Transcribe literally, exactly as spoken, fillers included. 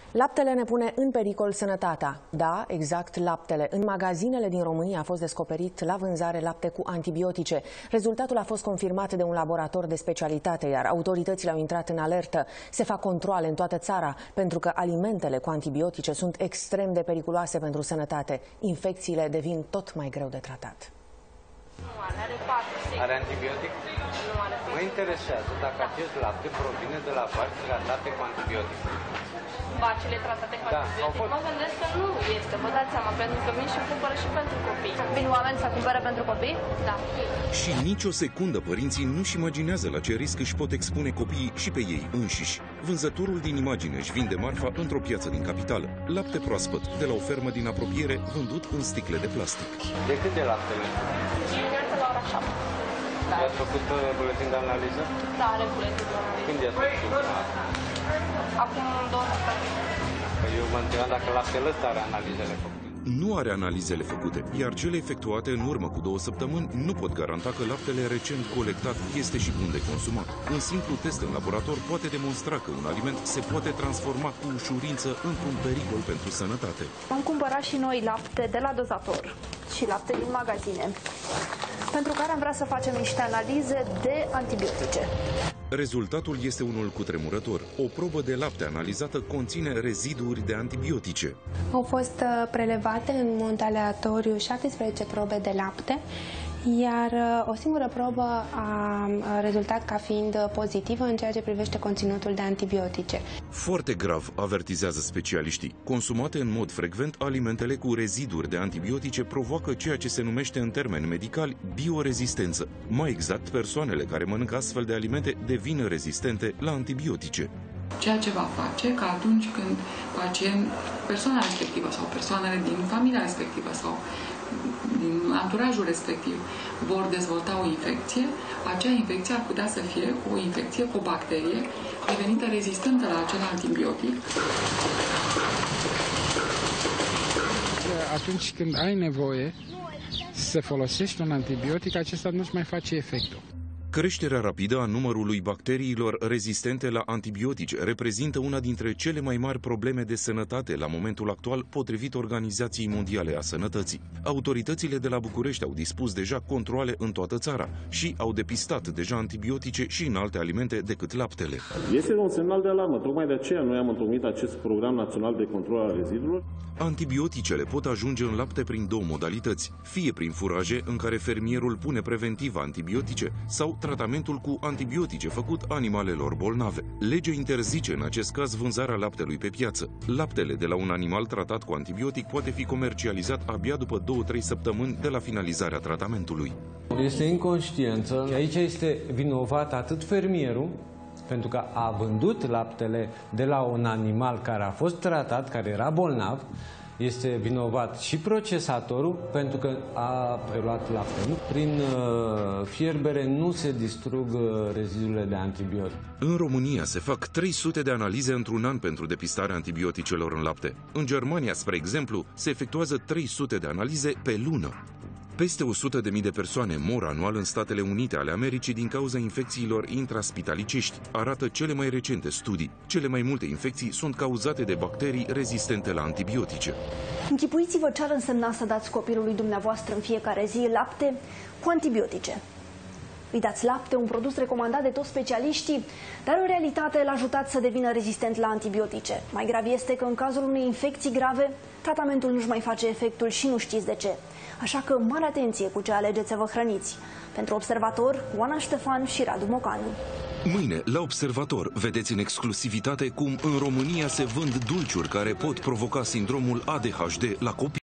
Laptele ne pune în pericol sănătatea. Da, exact laptele. În magazinele din România a fost descoperit la vânzare lapte cu antibiotice. Rezultatul a fost confirmat de un laborator de specialitate, iar autoritățile au intrat în alertă. Se fac controale în toată țara, pentru că alimentele cu antibiotice sunt extrem de periculoase pentru sănătate. Infecțiile devin tot mai greu de tratat. Nu are, are patru, sigur. Are antibiotic? Nu are. Mă interesează dacă acest lapte provine de la vaci tratate cu antibiotic. Vacile tratate cu Da, antibiotic? fost... Mă gândesc că nu este, vă dați seama, pentru că vin și cumpără și pentru copii. Vin oameni să cumpere pentru copii? Da. Și nicio secundă părinții nu-și imaginează la ce risc își pot expune copiii și pe ei înșiși. Vânzătorul din imagine își vinde marfa într-o piață din capitală. Lapte proaspăt, de la o fermă din apropiere, vândut în sticle de plastic. De cât de laptele? Dimineața la ora șapte. Da. I-ați făcut buletin de analiză? Da, are buletin de analiză. Când i-ați făcut? Acum două săptămâni. Păi eu mă întrebam dacă laptele ăsta are analizele făcute. Nu are analizele făcute, iar cele efectuate în urmă cu două săptămâni nu pot garanta că laptele recent colectat este și bun de consumat. Un simplu test în laborator poate demonstra că un aliment se poate transforma cu ușurință într-un pericol pentru sănătate. Am cumpărat și noi lapte de la dozator și lapte din magazine, pentru care am vrea să facem niște analize de antibiotice. Rezultatul este unul cutremurător. O probă de lapte analizată conține reziduri de antibiotice. Au fost prelevate în mod aleatoriu șaptesprezece probe de lapte, iar o singură probă a rezultat ca fiind pozitivă în ceea ce privește conținutul de antibiotice. Foarte grav, avertizează specialiștii. Consumate în mod frecvent, alimentele cu reziduri de antibiotice provoacă ceea ce se numește în termeni medicali biorezistență. Mai exact, persoanele care mănâncă astfel de alimente devin rezistente la antibiotice. Ceea ce va face că atunci când pacient, persoana respectivă sau persoanele din familia respectivă sau din anturajul respectiv vor dezvolta o infecție, acea infecție ar putea să fie o infecție cu o bacterie devenită rezistentă la acel antibiotic. Atunci când ai nevoie să folosești un antibiotic, acesta nu-și mai face efectul. Creșterea rapidă a numărului bacteriilor rezistente la antibiotice reprezintă una dintre cele mai mari probleme de sănătate la momentul actual, potrivit Organizației Mondiale a Sănătății. Autoritățile de la București au dispus deja controale în toată țara și au depistat deja antibiotice și în alte alimente decât laptele. Este un semnal de alarmă, tocmai de aceea noi am întocmit acest program național de control al rezidurilor. Antibioticele pot ajunge în lapte prin două modalități, fie prin furaje în care fermierul pune preventiv antibiotice sau tratamentul cu antibiotice făcut animalelor bolnave. Legea interzice în acest caz vânzarea laptelui pe piață. Laptele de la un animal tratat cu antibiotic poate fi comercializat abia după două-trei săptămâni de la finalizarea tratamentului. Este inconștiență. Aici este vinovat atât fermierul, pentru că a vândut laptele de la un animal care a fost tratat, care era bolnav, este vinovat și procesatorul pentru că a preluat lapte. Prin uh, fierbere nu se distrug uh, rezidurile de antibiotic. În România se fac trei sute de analize într-un an pentru depistarea antibioticelor în lapte. În Germania, spre exemplu, se efectuează trei sute de analize pe lună. Peste o sută de mii de persoane mor anual în Statele Unite ale Americii din cauza infecțiilor intraspitalicești, arată cele mai recente studii. Cele mai multe infecții sunt cauzate de bacterii rezistente la antibiotice. Închipuiți-vă ce ar însemna să dați copilului dumneavoastră în fiecare zi lapte cu antibiotice. Îi dați lapte, un produs recomandat de toți specialiștii, dar în realitate îl ajutați să devină rezistent la antibiotice. Mai grav este că în cazul unei infecții grave, tratamentul nu-și mai face efectul și nu știți de ce. Așa că mare atenție cu ce alegeți să vă hrăniți. Pentru Observator, Oana Ștefan și Radu Mocanu. Mâine, la Observator, vedeți în exclusivitate cum în România se vând dulciuri care pot provoca sindromul A D H D la copii.